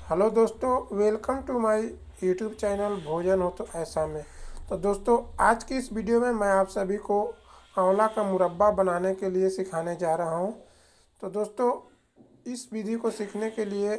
Hello दोस्तों, welcome to my YouTube channel भोजन हो तो ऐसा में। तो दोस्तों, आज की इस वीडियो में मैं आप सभी को आंवला का मुरब्बा बनाने के लिए सिखाने जा रहा हूं। तो दोस्तों, इस विधि को सीखने के लिए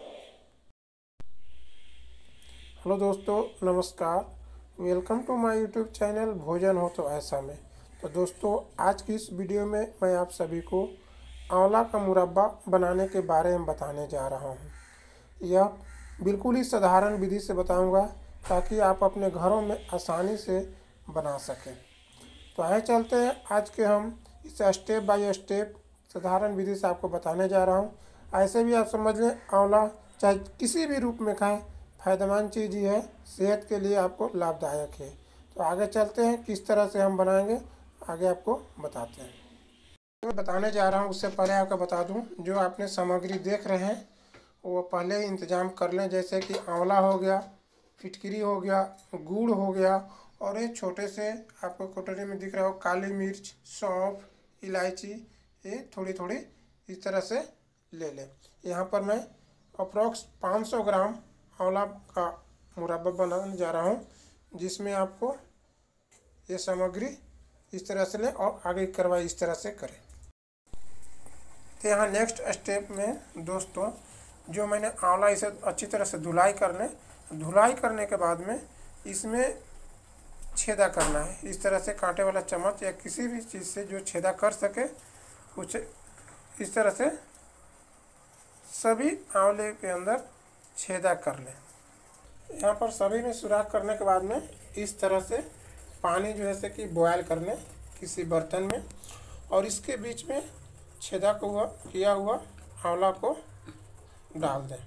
हेलो दोस्तों, नमस्कार। Welcome to my YouTube channel भोजन हो तो ऐसा में। तो दोस्तों, आज की इस वीडियो में मैं आप सभी को आंवला का मुरब्बा बनाने के बारे में बताने जा रहा हूँ। यह बिल्कुल ही साधारण विधि से बताऊंगा ताकि आप अपने घरों में आसानी से बना सकें। तो आइए चलते हैं, आज के हम इस स्टेप बाय स्टेप साधारण विधि से आपको बताने जा रहा हूं। ऐसे भी आप समझ लें, आंवला चाहे किसी भी रूप में खाएं, फ़ायदेमंद चीज़ ही है, सेहत के लिए आपको लाभदायक है। तो आगे चलते हैं, किस तरह से हम बनाएंगे आगे आपको बताते हैं। मैं बताने जा रहा हूँ उससे पहले आपको बता दूँ, जो आपने सामग्री देख रहे हैं वो पहले ही इंतज़ाम कर लें। जैसे कि आंवला हो गया, फिटकरी हो गया, गुड़ हो गया, और ये छोटे से आपको कटोरी में दिख रहा हो काली मिर्च, सौंफ, इलायची, ये थोड़ी थोड़ी इस तरह से ले लें। यहाँ पर मैं अप्रॉक्स 500 ग्राम आंवला का मुरब्बा बनाने जा रहा हूँ, जिसमें आपको ये सामग्री इस तरह से लें और आगे की कार्रवाई इस तरह से करें। तो यहाँ नेक्स्ट स्टेप में दोस्तों, जो मैंने आंवला इसे अच्छी तरह से धुलाई करने के बाद में इसमें छेदा करना है। इस तरह से कांटे वाला चम्मच या किसी भी चीज़ से जो छेदा कर सके उसे इस तरह से सभी आंवले के अंदर छेदा कर लें। यहाँ पर सभी में सुराख करने के बाद में इस तरह से पानी जो है कि बॉयल कर लें किसी बर्तन में, और इसके बीच में छेदा किया हुआ आंवला को डाल दें।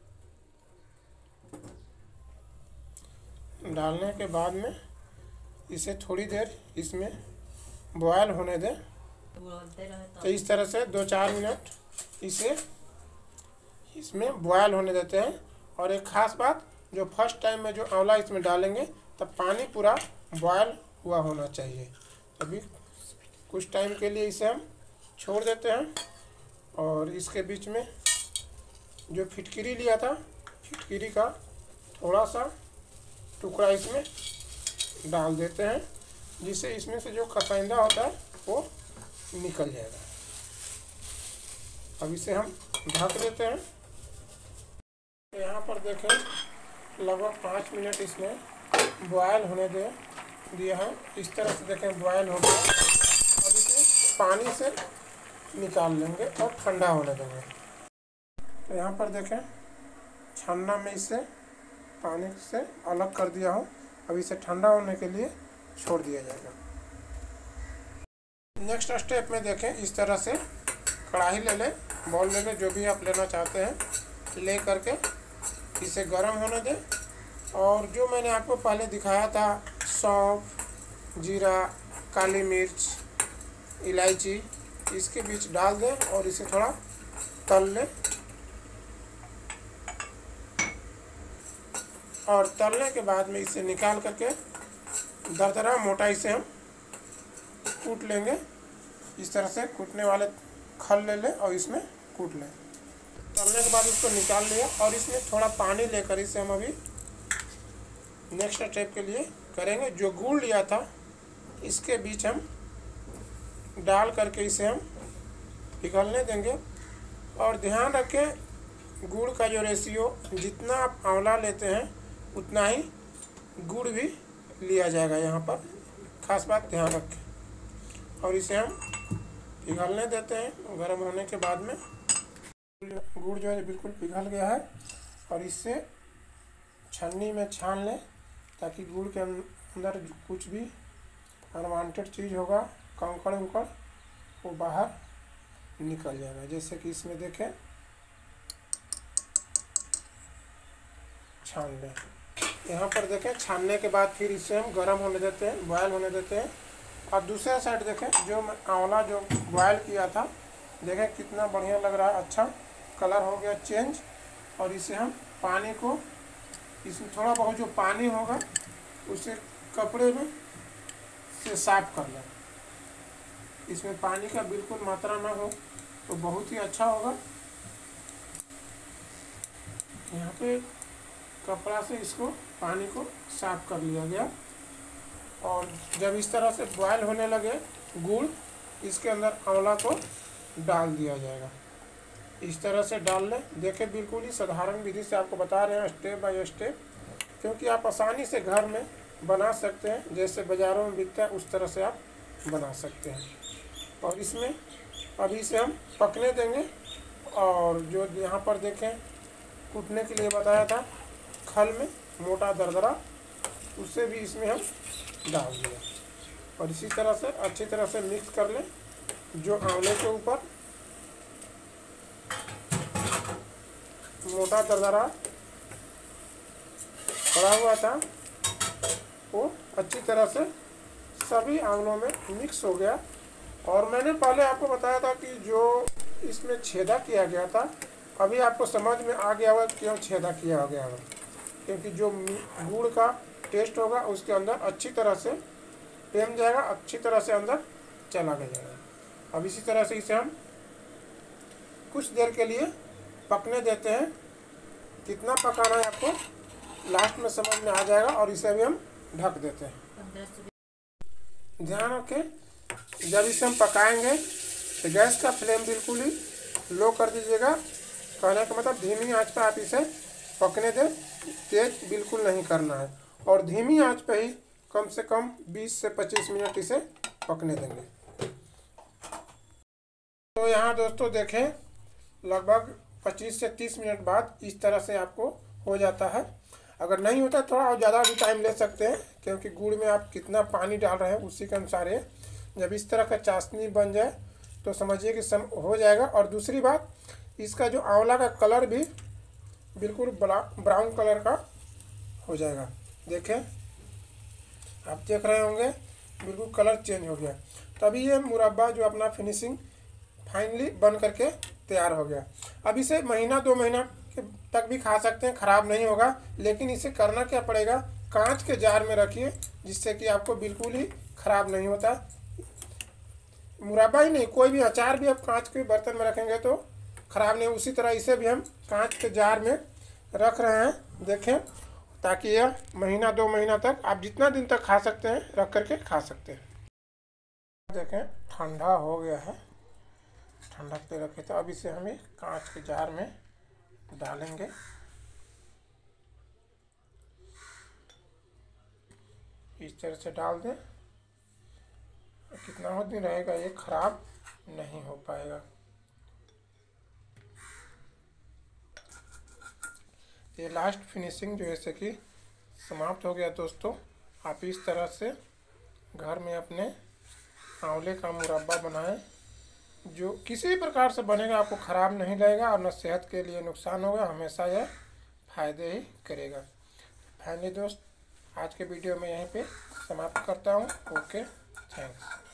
डालने के बाद में इसे थोड़ी देर इसमें बॉयल होने दें। तो इस तरह से 2-4 मिनट इसे इसमें बॉयल होने देते हैं। और एक ख़ास बात, जो फर्स्ट टाइम में जो आंवला इसमें डालेंगे तब पानी पूरा बॉयल हुआ होना चाहिए। अभी कुछ टाइम के लिए इसे हम छोड़ देते हैं, और इसके बीच में जो फिटकरी लिया था, फिटकरी का थोड़ा सा टुकड़ा इसमें डाल देते हैं, जिससे इसमें से जो कसाइंदा होता है वो निकल जाएगा। अब इसे हम ढक देते हैं। तो यहाँ पर देखें, लगभग 5 मिनट इसमें बॉयल होने दिया है। इस तरह से देखें बॉयल हो गया। अब इसे पानी से निकाल लेंगे और ठंडा होने देंगे। तो यहाँ पर देखें, छन्ना में इसे पानी से अलग कर दिया हूँ। अब इसे ठंडा होने के लिए छोड़ दिया जाएगा। नेक्स्ट स्टेप में देखें, इस तरह से कढ़ाई ले लें, बॉल ले लें, जो भी आप लेना चाहते हैं, ले करके इसे गर्म होने दें। और जो मैंने आपको पहले दिखाया था, सौंफ, जीरा, काली मिर्च, इलायची, इसके बीच डाल दें और इसे थोड़ा तल लें। और तलने के बाद में इसे निकाल करके दरदरा मोटाई से हम कूट लेंगे। इस तरह से कूटने वाले खल ले लें और इसमें कूट लें। तलने के बाद इसको निकाल लिया, और इसमें थोड़ा पानी लेकर इसे हम अभी नेक्स्ट स्टेप के लिए करेंगे। जो गुड़ लिया था इसके बीच हम डाल करके इसे हम पिघलने देंगे। और ध्यान रखें, गुड़ का जो रेशियो, जितना आप आंवला लेते हैं उतना ही गुड़ भी लिया जाएगा। यहाँ पर खास बात ध्यान रखें। और इसे हम पिघलने देते हैं। गर्म होने के बाद में गुड़ जो है बिल्कुल पिघल गया है, और इससे छन्नी में छान लें ताकि गुड़ के अंदर कुछ भी अनवांटेड चीज़ होगा, कंकड़ उंकड़, वो बाहर निकल जाएगा। जैसे कि इसमें देखें, छान लें। यहाँ पर देखें, छानने के बाद फिर इसे हम गर्म होने देते हैं, बॉयल होने देते हैं। और दूसरा साइड देखें, जो आंवला जो बॉयल किया था, देखें कितना बढ़िया लग रहा है, अच्छा कलर हो गया चेंज। और इसे हम पानी को, इसमें थोड़ा बहुत जो पानी होगा उसे कपड़े में से साफ कर लें। इसमें पानी का बिल्कुल मात्रा ना हो तो बहुत ही अच्छा होगा। यहाँ पे कपड़ा से इसको पानी को साफ कर लिया गया। और जब इस तरह से बॉयल होने लगे गुड़, इसके अंदर आंवला को डाल दिया जाएगा। इस तरह से डाल लें। देखें, बिल्कुल ही साधारण विधि से आपको बता रहे हैं, स्टेप बाय स्टेप, क्योंकि आप आसानी से घर में बना सकते हैं। जैसे बाज़ारों में बिकता है उस तरह से आप बना सकते हैं। और इसमें अभी से हम पकने देंगे। और जो यहाँ पर देखें कूटने के लिए बताया था खल में मोटा दरदरा, उससे भी इसमें हम डाल दिया। और इसी तरह से अच्छी तरह से मिक्स कर लें। जो आंवले के ऊपर मोटा दरदरा पड़ा हुआ था वो अच्छी तरह से सभी आंवलों में मिक्स हो गया। और मैंने पहले आपको बताया था कि जो इसमें छेदा किया गया था, अभी आपको समझ में आ गया होगा क्यों छेदा किया गया होगा, क्योंकि जो गुड़ का टेस्ट होगा उसके अंदर अच्छी तरह से पेम जाएगा, अच्छी तरह से अंदर चला जाएगा। अब इसी तरह से इसे हम कुछ देर के लिए पकने देते हैं। कितना पकाना है आपको लास्ट में समझ में आ जाएगा। और इसे भी हम ढक देते हैं। ध्यान रखें, जब इसे हम पकाएंगे तो गैस का फ्लेम बिल्कुल ही लो कर दीजिएगा। कहने का मतलब धीमी आंच पर आप इसे पकने दें, तेज बिल्कुल नहीं करना है। और धीमी आंच पे ही कम से कम 20 से 25 मिनट इसे पकने देंगे। तो यहाँ दोस्तों देखें, लगभग 25 से 30 मिनट बाद इस तरह से आपको हो जाता है। अगर नहीं होता थोड़ा और ज़्यादा भी टाइम ले सकते हैं, क्योंकि गुड़ में आप कितना पानी डाल रहे हैं उसी के अनुसार है। जब इस तरह का चाशनी बन जाए तो समझिए कि हो जाएगा। और दूसरी बात, इसका जो आंवला का कलर भी बिल्कुल ब्राउन कलर का हो जाएगा। देखें, आप देख रहे होंगे बिल्कुल कलर चेंज हो गया। तभी ये मुरब्बा जो अपना फिनिशिंग फाइनली बन करके तैयार हो गया। अब इसे महीना 2 महीना तक भी खा सकते हैं, ख़राब नहीं होगा। लेकिन इसे करना क्या पड़ेगा, कांच के जार में रखिए, जिससे कि आपको बिल्कुल ही ख़राब नहीं होता। मुरब्बा ही नहीं, कोई भी अचार भी आप कांच के बर्तन में रखेंगे तो ख़राब नहीं। उसी तरह इसे भी हम कांच के जार में रख रहे हैं, देखें, ताकि यह महीना 2 महीना तक आप जितना दिन तक खा सकते हैं रख करके खा सकते हैं। देखें, ठंडा हो गया है, ठंडक पे रखे। तो अब इसे हमें कांच के जार में डालेंगे। इस तरह से डाल दें। कितना दिन रहेगा, ये खराब नहीं हो पाएगा। ये लास्ट फिनिशिंग जो है कि समाप्त हो गया दोस्तों। आप इस तरह से घर में अपने आंवले का मुरब्बा बनाएं, जो किसी भी प्रकार से बनेगा आपको ख़राब नहीं लगेगा और न सेहत के लिए नुकसान होगा, हमेशा यह फ़ायदे ही करेगा। फाइनली दोस्त, आज के वीडियो में यहीं पे समाप्त करता हूँ। Okay, thanks.